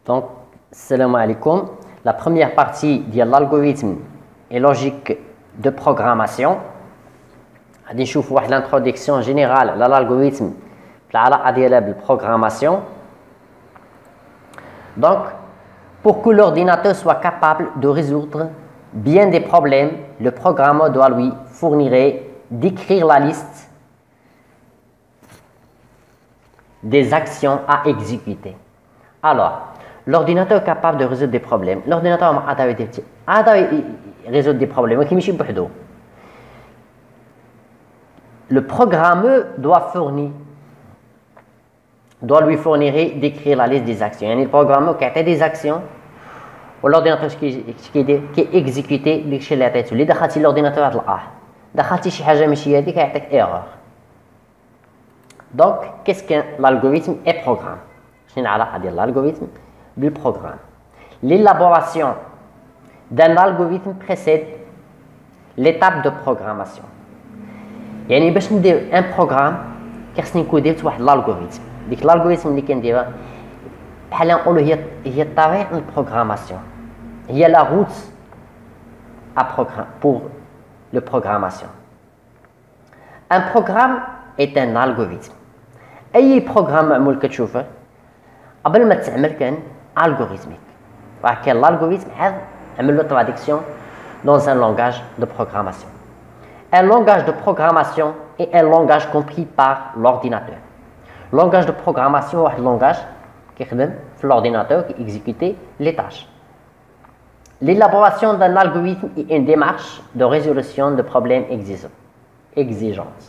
Donc, salam alaikum. La première partie de l'algorithme et logique de programmation. On va voir l'introduction générale à l'algorithme et la programmation. Donc, pour que l'ordinateur soit capable de résoudre bien des problèmes, le programmeur doit lui fournir d'écrire la liste des actions à exécuter. Alors, l'ordinateur est capable de résoudre des problèmes. L'ordinateur va résoudre des problèmes. Le programmeur doit lui fournir d'écrire la liste des actions. Le programmeur qui a des actions, ou l'ordinateur qui est exécuté, l'ordinateur a erreur. Donc, qu'est-ce que l'algorithme et programme? L'algorithme du programme. L'élaboration d'un algorithme précède l'étape de programmation. يعني باش ندير ان بروغرام كيخصني نكون درت واحد الالغوريثم. ديك الالغوريثم اللي كنديرها بحال نقولوا هي الطريق للبروغراماسيون. هي لا روت pour le programmation. Un programme est un algorithme. اي بروغرام معمول كتشوفه قبل ما تعمل كان algorithmique. راه كان l'algorithme عمل له traduction dans un langage de programmation. Un langage de programmation est un langage compris par l'ordinateur. Langage de programmation est un langage qui خدم في l'ordinateur qui exécute les tâches. L'élaboration d'un algorithme est une démarche de résolution de problèmes exigeants.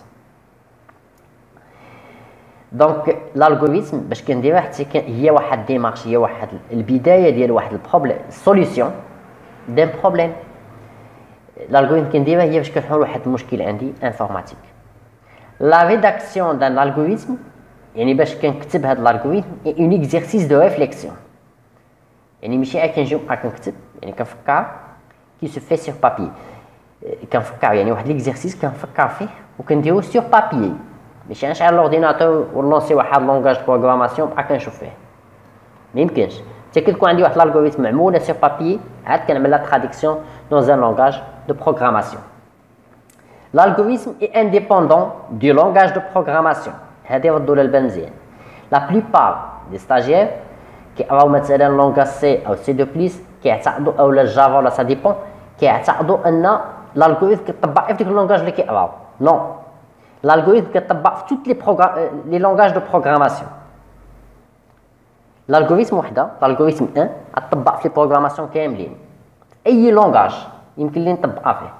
Donc l'algorithme باش كنديرها حتى هي واحد démarche هي واحد البدايه ديال واحد البروبليم solution d'un problème. L'algorithme كنديرها هي باش كنحل واحد المشكل عندي انفورماتيك. La rédaction d'un algorithme يعني باش كنكتب هذا الالغوريثم est un exercice de réflexion. يعني ماشي كنجي كنكتب يعني كنفكر qui se fait sur papier. كنفكر يعني واحد l'exercice كنفكر فيه وكنديرو sur papier. ماشي نشعل لورديناتور ونلونسي واحد لونغاج دو بروغراماسيون بقى كنشوف فيه. ما يمكنش. حتى كتكون عندي واحد الالغوريثم معموله sur papier عاد كنعمل لا traduction dans un langage de programmation. L'algorithme est indépendant du langage de programmation. هذا يردوا للبنزين. La plupart des stagiaires كيقراو مثلا لونغاج سي او سي دو بليس كيعتقدوا اولا جافا ولا سا ديبون كيعتقدوا ان الالغوريثم كيطبق في ديك اللونغاج اللي كيقراو. نو. L'algorithme كيطبق في tous les langages de programmation. L'algorithme وحده l'algorithme 1 غتطبق في البروغراماسيون كاملين. اي لونغاج يمكن لي نطبقها فيه.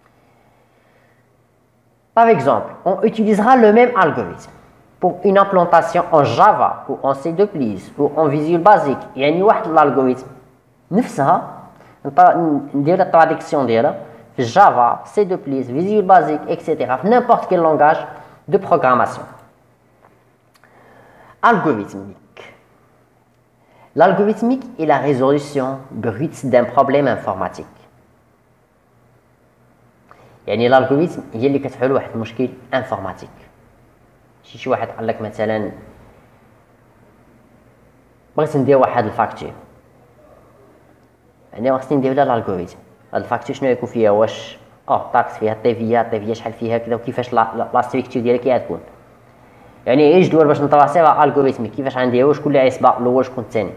Par exemple, on utilisera le même algorithme pour une implantation en Java ou en C++ ou en Visual Basic. يعني واحد الالغوريثم نفسها ندير la traduction ديالها في Java, C++, Visual Basic, etc. n'importe quel langage de programmation. Algorithmique. L'algorithmique est la résolution brute d'un problème informatique. يعني الالغوريثم هي اللي كتحل واحد المشكل انفورماتيك. شي واحد قال لك مثلا بغيت ندير واحد الفاكتور يعني خصني ندير لها الالغوريثم. هاد الفاكتور شنو يكون فيها واش طاكس فيها الطيفيه شحال فيها كذا وكيفاش لا ستركتور ديالها كي غتكون يعني اي جدول باش نطراسيها الالغوريثم كيفاش غنديرو شكون اللي غيسبق الاول شكون الثاني.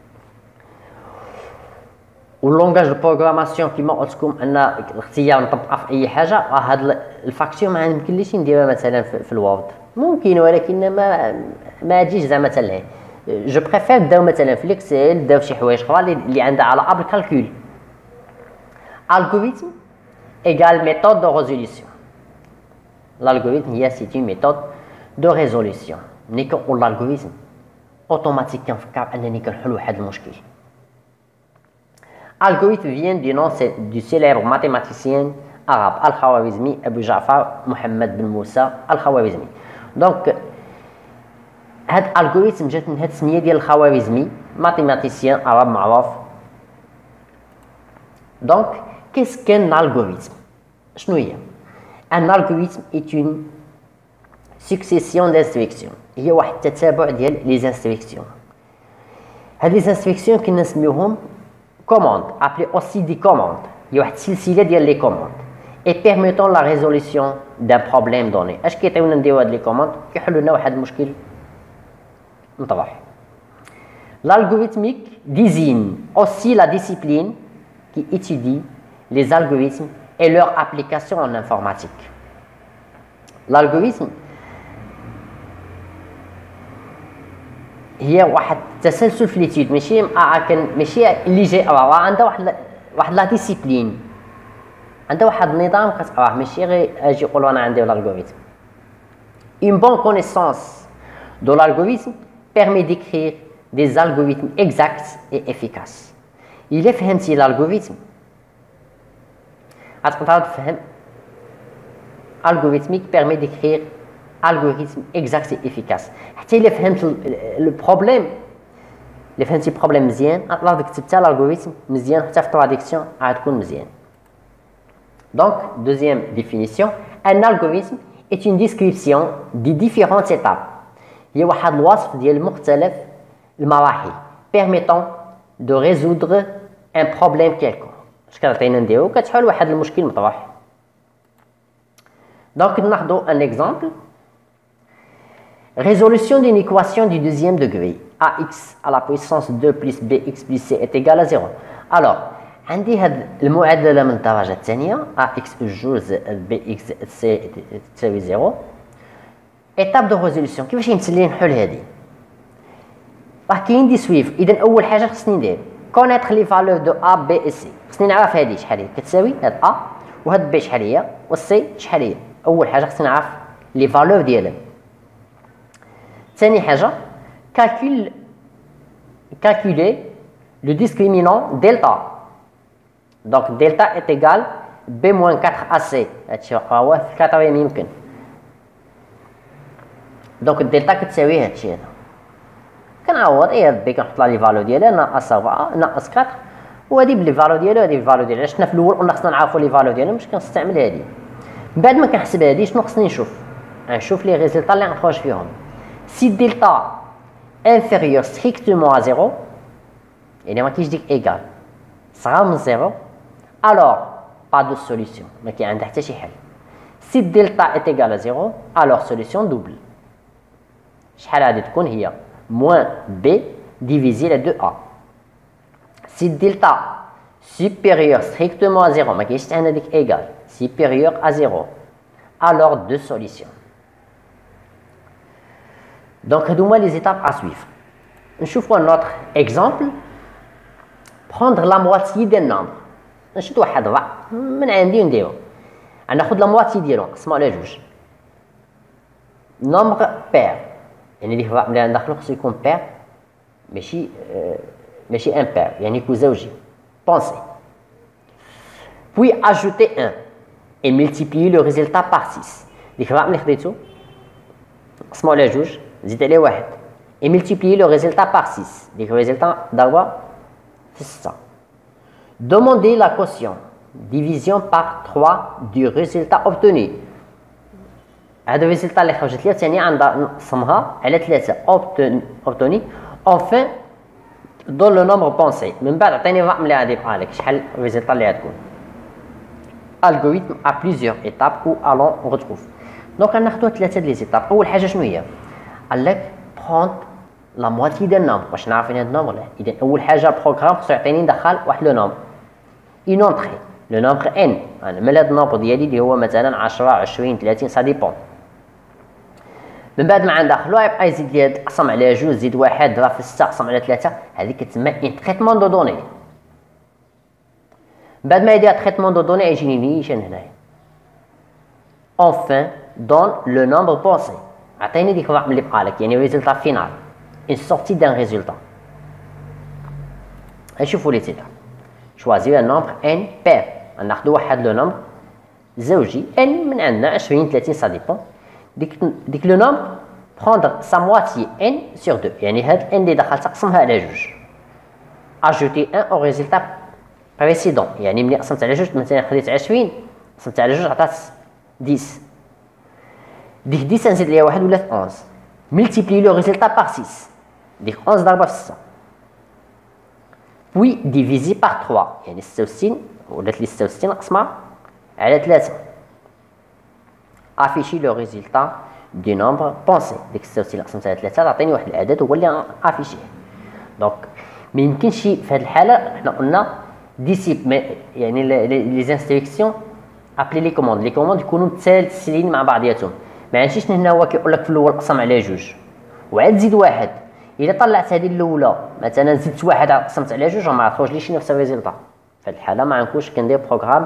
واللونغاج دو بروغراماسيون كيما قلت لكم ان الاختيار نطبقها في اي حاجه هاد الفاكتور ما يمكنليش نديرها مثلا في الوورد ممكن ولكن ما تجيش زعما حتى لهيه. جو بريفير داو مثلا في الاكسل داو شي حوايج اخرى اللي عندها علاقه بالكالكول. Algorithme égale méthode de résolution. L'algorithme c'est une méthode de résolution. نيكون l'algorithme automatique كنفكر انني كنحل واحد المشكل. Algorithme vient du nom du célèbre mathématicien arabe Al-Khwarizmi Abu Ja'far Mohammed bin Moussa Al-Khwarizmi. Donc هاد الالغوريثم جات من هاد السميه ديال الخوارزمي mathématicien arabe معروف. Donc qu'est-ce qu'un algorithme? Un algorithme est une succession d'instructions. هي واحد التتابع ديال les instructions. هاد لي انستركسيون كنسميوهم commande, appelé aussi des commandes. Il y a une silsile de les commandes et permettant la résolution d'un problème donné. Est-ce que tu as des commandes qui résolvent un problème متضح. L'algorithmique désigne aussi la discipline qui étudie les algorithmes et leur application en informatique. L'algorithme هي واحد تسلسل في ليتيود ماشي اللي جاي عندها واحد لا ديسيبلين عندها واحد النظام كتقراه ماشي غير اجي يقولوا انا عندي l'algorithme. Une bonne connaissance de l'algorithme permet d'écrire des algorithmes exacts et efficaces. إلا فهمتي l'algorithme غتقدر تفهم algorithmique permet d'écrire algorithme exact et efficace. حتى إلا فهمت البروبليم إلا فهمتي البروبليم مزيان غتقدر كتبت l'algorithme مزيان حتى في التراديكسيون غتكون مزيان. Donc, deuxième définition, un algorithme est une description des différentes étapes. هي واحد الوصف ديال مختلف المراحل permettant de résoudre un problème quelconque. اش كتعطينا نديرو كتحل واحد المشكل مطروح. Donc, ناخذ un exemple. Résolution d'une équation du deuxième degré. ax à la puissance 2 plus bx plus c est égal à 0. Alors, عندي هاد المعادلة من الدرجة الثانية ax جوج bx c تساوي 0. étape de résolution كيفاش يمثل لي نحل هادي؟ راه كاين دي سويف. إذا أول حاجة خصني ندير connaître les valeurs de a b et c. خصني نعرف هادي شحال هي كتساوي هاد a وهاد b شحال هي والسي شحال هي. أول حاجة خصني نعرف لي فالور ديالها. ثاني حاجة calculer le discriminant delta. Donc delta est égal b moins 4ac. هادشي هو في الكاتريام يمكن. دونك الدلتا كتساوي هادشي هذا. كنعوض هاد بي كنحط لها لي فالو ديالها ناقص 4 ناقص 4 وهادي بلي فالو ديالها وهادي بالفالو ديالها. شفنا في الاول قلنا خصنا نعرفوا لي فالو ديالهم باش كنستعمل هادي. من بعد ما كنحسب هادي شنو خصني نشوف؟ نشوف لي ريزلطا اللي غنخرج فيهم. سي دلتا inférieur strictement à 0 يعني ما كاينش ديك ايكال صغار من 0 alors pas de solution ما كاين عندها حتى شي حل. سي دلتا est égal à 0 alors solution double. شحال غادي تكون هي moins b divisé la 2a. Si delta supérieur strictement à 0 ما كاينش عندنا ديك égal supérieur à 0 alors deux solutions. Donc هادو هما les étapes à suivre. نشوفوا un autre exemple. prendre la moitié d'un nombre. نشد واحد الربع من عندي ونديرو ناخذ لا مواتي ديالو نقسمو على جوج. nombre pair يعني اللي الرقم اللي ندخلو خصو يكون pair ماشي impair يعني يكون زوجي. Pensez. Puis ajouter 1 et multiplier le résultat par 6. ديك الرقم اللي خديتو نقسمو على جوج زيد عليه واحد et multiplier le résultat par 6. ديك الريزلتا ضربه في 6. Demandez la quotient division par 3 du résultat obtenu. هذا الريزلتا اللي خرجت لي ثاني غنقسمها على 3 obtenu enfin dans le nombre pensé. من بعد عطيني الرقم اللي غادي يبقى لك شحال الريزلتا اللي غتكون. algorithme à plusieurs étapes où allons retrouve. دونك غناخذوا 3 د لي زيتاب. اول حاجه شنو هي؟ قال لك prendre la moitié d'un nombre باش نعرف فين هذا النومبر. اذا اول حاجه البروغرام خصو يعطيني ندخل واحد لو نومبر une entrée le nombre n. انا مال هذا النومبر ديالي اللي هو مثلا 10 20 30 سا ديبون. من بعد ما ندخلو يبقى يزيد لي هاد قسم على جوج زيد واحد ضرب في 6 قسم على 3 هذيك كتسمى ان تريتمون دو دوني. بعد ما يدير تريتمون دو دوني يجيني نيشان هنايا enfin donne le nombre pensé. عطيني ديك الرقم اللي بقى لك يعني ريزلتا فينال une sortie d'un résultat. نشوفوا لي تيتا choisir un nombre n pair. ناخذوا واحد لو نومبر زوجي n من عندنا 20 30 سا ديبون. ديك لو نومبر prendre sa moitié n sur 2 يعني هاد n اللي دخلت تقسمها على جوج. ajouter 1 au résultat précédent يعني ملي قسمت على جوج مثلا خديت 20 قسمت على جوج عطات 10 ديك 10 نزيد ليها واحد ولات 11 multiplier le résultat par 6 ديك 11 ضربه في 6 puis divisé par 3 يعني 66 ولات لي 66 نقسمها على 3 afficher le résultat du nombre pensé ديك 66 قسمتها على 3 تعطيني واحد العدد هو اللي افيشيه دونك ما يمكنش في هذه الحاله حنا قلنا ديسيب يعني لي انستركسيون ابلي لي كوموند يكونوا متسلسلين مع بعضياتهم ما عنديش هنا هو كيقول لك في الاول قسم على جوج وعاد زيد واحد الا طلعت هذه الاولى مثلا زدت واحد قسمت على جوج ما عرفوش نفس الريزلتا في هذه الحاله ما غنكونش كندير بروغرام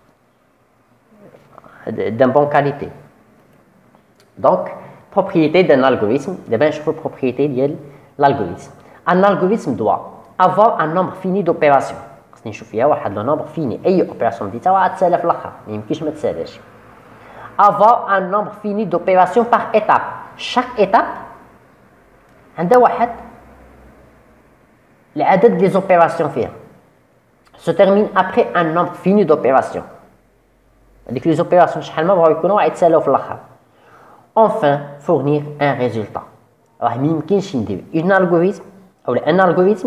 d'un bonne qualité. Donc, propriété d'un algorithme, d'abord je veux propriété de l'algorithme. Un algorithme doit avoir un nombre fini d'opérations. خصني نشوف فيها واحد لو نومبر فيني اي اوبيراسيون ديتها غتسالى في الاخر ما يمكنش ما تسالاش. Avoir un nombre fini d'opérations par étape. Chaque étape عندها واحد العدد ديال زوبيراسيون فيها. Se termine après un nombre fini d'opérations. هذيك لي زوبيراسيون شحال ما بغاو يكونوا غيتسالاو في الاخر. Enfin, fournir un résultat. راه ما يمكنش ندير un algorithme او un algorithme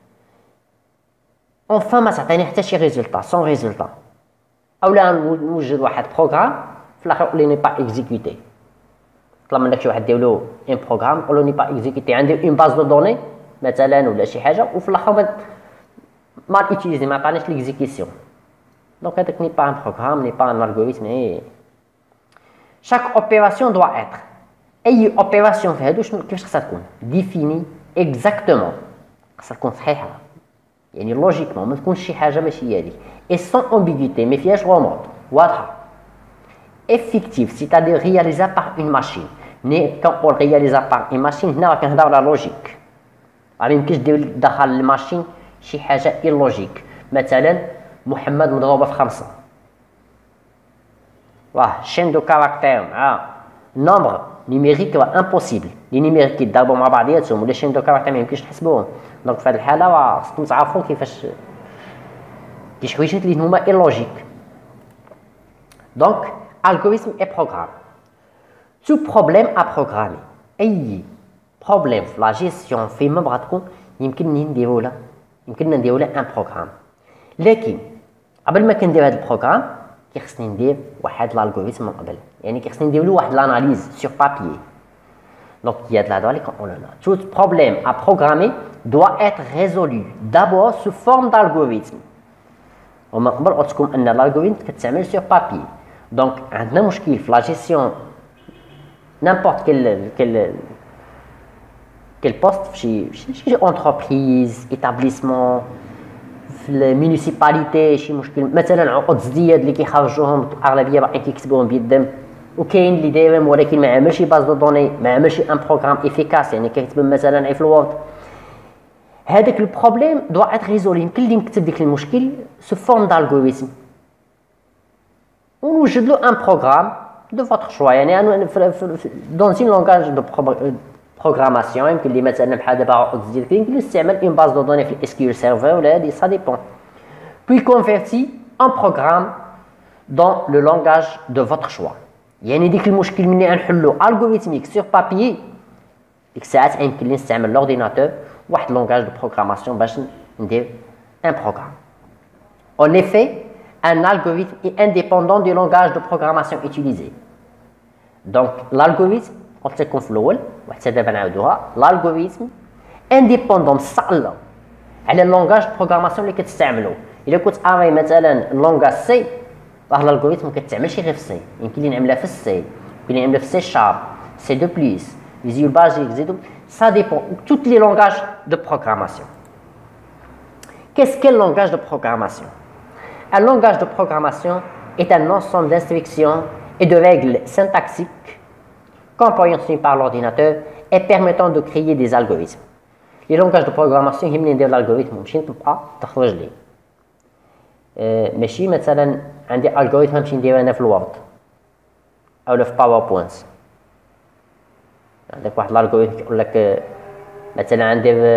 enfin ما تعطيني حتى شي ريزولتا سون ريزولتا اولا نوجد واحد بروغرام في الاخر يقول لي ني با اكزيكوتي طلب منك شي واحد دير له ان بروغرام يقول له ني با اكزيكوتي عندي اون باز دو دوني مثلا ولا شي حاجه وفي الاخر ما يوتيليزي ما عطانيش ليكزيكسيون دونك هذاك ني با ان بروغرام ني با ان الغوريثم اي chaque opération doit être اي اوبيراسيون في هادو كيفاش خصها تكون ديفيني اكزاكتومون خصها تكون صحيحه يعني لوجيكمون ما تكونش شي حاجه ماشي هي هذيك اي سون امبيغيتي ما فيهاش غموض واضحه افيكتيف سيتادير رياليزا بار اون ماشين ني كنقول رياليزا بار اون ماشين هنا راه كنهضر على لوجيك ما يمكنش دير دخل الماشين شي حاجه اي لوجيك مثلا محمد مضروبه في 5 واه شين دو كاركتير مع نومبر نيميريك راه امبوسيبل لي نيميريك كيتضربوا مع بعضياتهم ولا شين دو كاركتير ما يمكنش نحسبوهم دونك في هذه الحاله راه خصكم تعرفوا كيفاش دي حوايجات اللي هما اي لوجيك دونك الغوريثم اي بروغرام تو بروبليم ا بروغرامي اي بروبليم في لا جيستيون فيما بغات تكون يمكنني نديرو له يمكننا نديرو له ان بروغرام لكن قبل ما كندير هذا البروغرام كيخصني ندير واحد الالغوريثم من قبل يعني كيخصني ندير له واحد لاناليز سور بابيي دونك هي هاد الهضره اللي كنقولوا لنا tout problème à programmer doit être résolu d'abord sous forme d'algorithme ومن قبل قلت لكم ان الالغوريثم كتعمل سور بابيي دونك عندنا مشكل في لا جيستيون نيمبورت كل بوست في شي انتربريز ايتابليسمون في المينيسيباليتي شي مشكل مثلا عقود الزياد اللي كيخرجوهم اغلبيه باقي كيكتبوهم بيدهم وكاين اللي دايرهم ولكن ما عملش باز دو دوني ما عملش ان بروغرام افيكاس يعني كيكتب مثلا في الوورد هذاك البروبليم دوا اتر ريزولي يمكن لي نكتب ديك المشكل سو فورم دالغوريثم ونوجد له ان بروغرام دو فوتر شوا يعني دون ان لونغاج دو بروغراماسيون يمكن لي مثلا بحال دابا عقود الزياد يمكن نستعمل اون باز دو دوني في اس كيو سيرفر ولا هادي سا ديبون puis converti en programme dans le langage de votre choix يعني ديك المشكل مني غنحلو الغوريثميك سور بابيي ديك الساعات يمكن لي نستعمل لورديناتور واحد لونغاج دو بروغراماسيون باش ندير ان بروغرام en effet un algorithme est indépendant du langage de programmation utilisé donc l'algorithme قلت لكم في الاول وحتى دابا نعاودوها l'algorithme indépendant مستقله على اللونغاج بروغراماسيون اللي كتستعملو الا كنت اري مثلا اللونغاج سي راه الالغوريثم كتعملش غير في السي يمكن لي نعملها في السي يمكن لي نعملها في سي شارب سي دو بلس فيزيوال بازيك زيدو ça dépend toutes les langages de programmation qu'est-ce qu'est le langage de programmation un langage de programmation est un ensemble d'instructions et de règles syntaxiques compréhensibles par l'ordinateur et permettant de créer des algorithmes les langages de programmation يهمني ندير الالغوريثم ماشي تبقى تخرج لي ماشي مثلا عندي الغوريثم نمشي ندير انا في الوورد او في باوربوينت عندك واحد الالغوريثم كيقول لك مثلا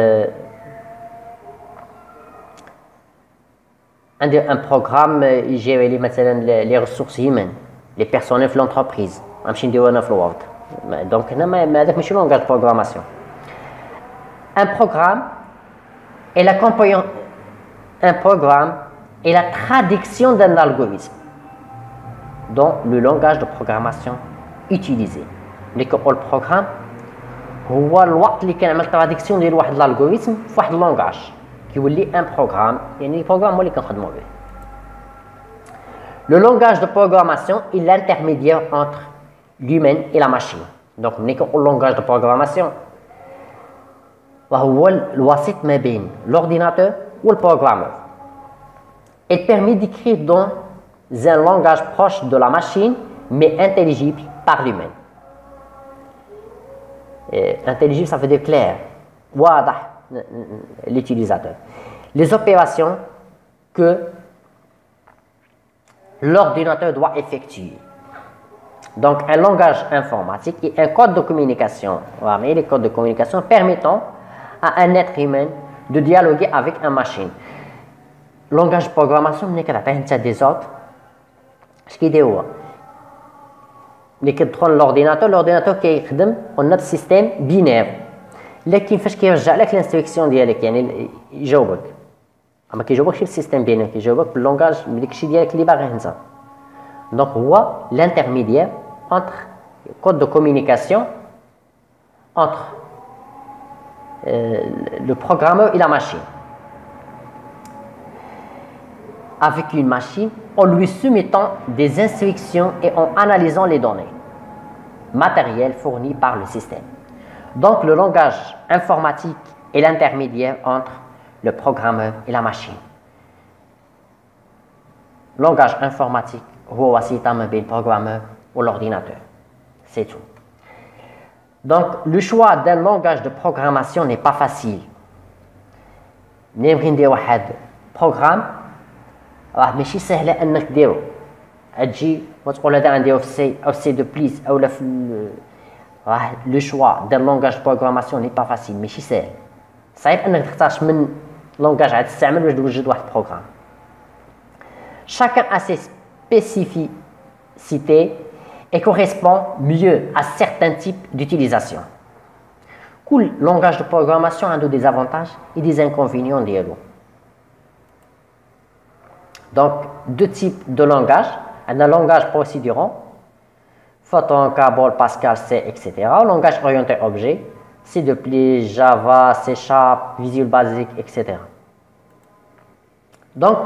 عندي ان بروغرام يجيري لي مثلا لي ريسورس هيومان لي بيرسونيل في لونتربريز غنمشي نديرو انا في الوورد دونك هنا ما هذاك ماشي لونغاج بروغراماسيون ان بروغرام un programme est la traduction d'un algorithme dans le langage de programmation utilisé. Le programme هو الوقت اللي كنعمل traduction ديال واحد l'algorithme في واحد langage كيولي un programme يعني programme هو اللي كنخدموا به. Le langage de programmation est l'intermédiaire entre l'humain et la machine. Donc ملي كنقول langage de programmation وهو الوسيط ما بين l'ordinateur ou le programmeur. Il permet d'écrire dans un langage proche de la machine mais intelligible par l'humain. Intelligible, ça veut dire clair, واضح l'utilisateur. Les opérations que l'ordinateur doit effectuer. Donc, un langage informatique et un code de communication. Voilà, les codes de communication permettant à un être humain de dialoguer avec une machine. Langage de programmation, ملي كتعطيه des ordres, اش كيدير هو؟ ملي كتدخل l'ordinateur كيخدم on a système binaire. لكن فاش كيرجع لك الانستركسيون ديالك يعني يجاوبك ما كيجاوبكش بالسيستم بينير كيجاوبك باللونغاج بديك الشيء ديالك اللي باغيه انت. دونك هو l'intermédiaire entre code de communication entre le programmeur et la machine. Avec une machine, en lui soumettant des instructions et en analysant les données matérielles fournies par le système. Donc le langage informatique est l'intermédiaire entre le programmeur et la machine. Langage informatique هو وسيطة ما بين البروغرامeur ou l'ordinateur. C'est tout. Donc le choix d'un langage de programmation n'est pas facile. نبغي ندير واحد programme راه ماشي سهله انك ديرو تجي وتقول هذا غنديرو في سي او سي دو بليس او لا في راه لو شوا ديال لونغاج بروغراماسيون ني با فاسيل ماشي ساهل صعيب انك تختارش من لونغاج عاد تستعمل باش توجد واحد البروغرام. Chacun a ses spécificités et correspond mieux à certains types d'utilisation. كل لونغاج دو بروغراماسيون عنده des avantages et des inconvénients ديالو. Donc, deux types de langage. Un langage procédurant, Fortran, Cabol, Pascal, C, etc. Langage orienté objet, C++, Java, C#, Visual Basic, etc. Donc,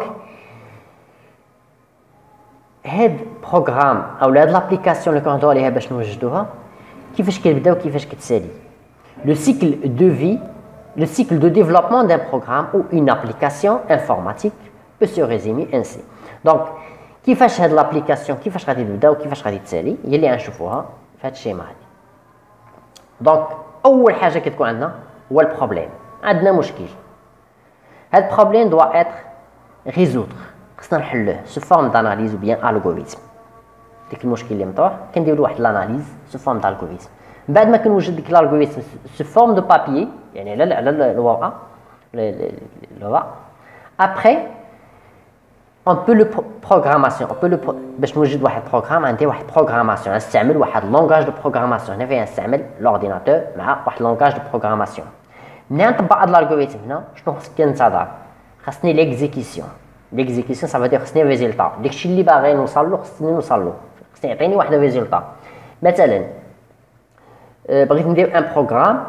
هاد programme أو هاد l'application اللي كنهضروا عليها باش نوجدوها كيفاش كيبدا وكيفاش كتسالي. Le cycle de vie, le cycle de développement d'un programme ou une application informatique peut se résumer ainsi. Donc, كيفاش هاد l'application كيفاش غادي تبدا وكيفاش غادي تسالي هي اللي غنشوفوها في هاد الشيما هادي. دونك اول حاجه كتكون عندنا هو البروبليم. عندنا مشكل. هاد البروبليم doit être résoudre. خصنا نحلوه سو فورم داناليز ou bien algorithme. ديك المشكل اللي مطروح كنديروا واحد لاناليز سو فورم دالغوريثم. بعد ما كنوجد ديك الالغوريثم سو فورم دو بابيي يعني على الورقه الورق. Après on peut le programmation on peut le باش نوجد واحد البروغرام عندي واحد بروغراماسيون نستعمل واحد لونغاج دو بروغراماسيون هنا فين نستعمل لورديناتور مع واحد لونغاج دو بروغراماسيون. ملي نطبق هاد الالغوريثم هنا شنو خص كنتظر خصني ليكزيكسيون سا فادير خصني ريزولطا داكشي اللي باغي نوصل له خصني نوصل له خصني يعطيني واحد ريزولطا. مثلا بغيت ندير ان بروغرام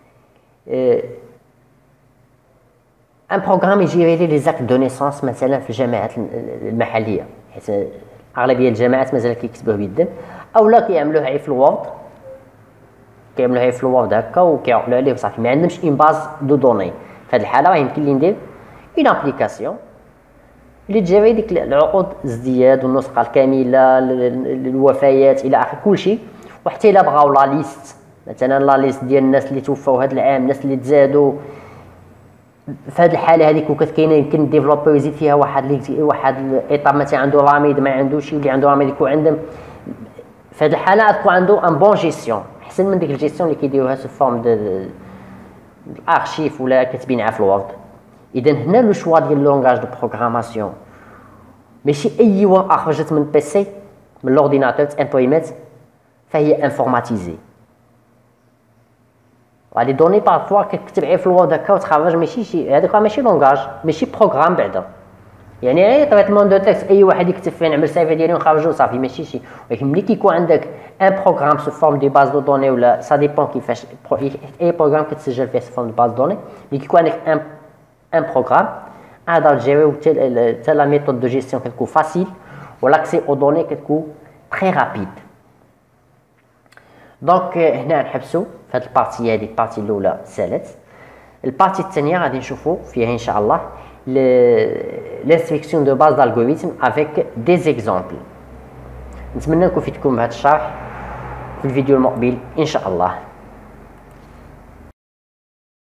ان بروغرام يجيري لي زاكت دو نيسونس مثلا في الجامعات المحليه حيت اغلبيه الجامعات مازال كيكتبوه بيدهم اولا كيعملوه غير في الوورد هكا وكيعقلوا عليه وصافي ما عندهمش اون باز دو دوني. في هذه الحاله راه يمكن لي ندير اون ابليكاسيون اللي تجيري ديك العقود الازدياد والنسخه الكامله الوفيات الى اخره كلشي. وحتى الا بغاو لا ليست مثلا لا ليست ديال الناس اللي توفاو هذا العام الناس اللي تزادوا في هذه الحاله هذيك وكانت كاينه يمكن الديفلوبر يزيد فيها واحد الايطاب مثلا عنده راميد ما عندوش اللي عنده راميد يكون عندهم في هذه الحاله تكون عنده ان بون جيستيون احسن من ديك الجيستيون اللي كيديروها سو فورم دو الارشيف ولا كاتبينها في الوورد. اذا هنا لو شوا ديال لونغاج دو بروغراماسيون ماشي اي ورقه خرجت من بيسي من لورديناتور امبريمات فهي انفورماتيزي لي دوني بارفوا كتكتب غير في الوورد هكا وتخرج ماشي شي هذاك ماشي لونغاج ماشي بروغرام بعدا يعني غير تريتمون دو تكست اي واحد يكتب فيه نعمل سيفي ديالي ونخرجو صافي ماشي شي ولكن ملي كيكون عندك ان بروغرام سو فورم دي باز دو دوني ولا سا ديبون كيفاش اي بروغرام كتسجل فيه سو فورم دو باز دوني ملي كيكون عندك ان بروغرام هذا تجيريو حتى لا ميثود دو جيستيون كتكون فاسيل والاكسي او دوني كتكون تري رابيد. دونك هنا نحبسو في هاد البارتي هادي البارتي الاولى سالت. البارتي الثانيه غادي نشوفو فيها ان شاء الله l'instruction de base d'algorithme avec des exemples. نتمنى نكون فيتكم بهذا الشرح في الفيديو المقبل ان شاء الله.